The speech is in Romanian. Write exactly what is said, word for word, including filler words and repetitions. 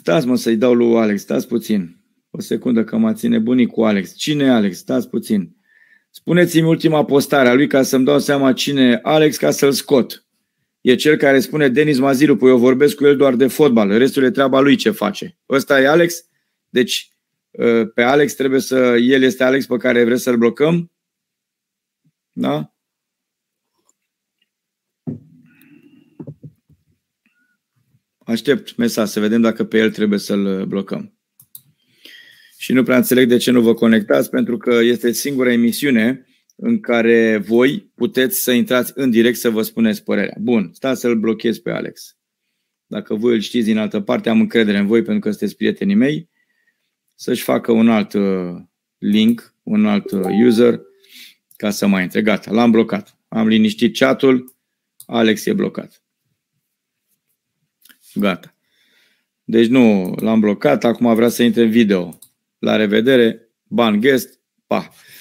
Stați mă să-i dau lui Alex, stați puțin. O secundă că m-a ține bunicul Alex. Cine e Alex? Stați puțin. Spuneți-mi ultima postare a lui ca să-mi dau seama cine e Alex ca să-l scot. E cel care spune Denis Mazilu, păi eu vorbesc cu el doar de fotbal, restul e treaba lui ce face. Ăsta e Alex? Deci pe Alex trebuie să... El este Alex pe care vreți să-l blocăm? Da? Aștept mesaj să vedem dacă pe el trebuie să-l blocăm. Și nu prea înțeleg de ce nu vă conectați, pentru că este singura emisiune în care voi puteți să intrați în direct să vă spuneți părerea. Bun, stați să-l blochez pe Alex. Dacă voi îl știți din altă parte, am încredere în voi pentru că sunteți prietenii mei, să-și facă un alt link, un alt user ca să mai intre. Gata, l-am blocat. Am liniștit chat-ul, Alex e blocat. Gata. Deci nu l-am blocat, acum vrea să intre în video. La revedere, ban guest, pa!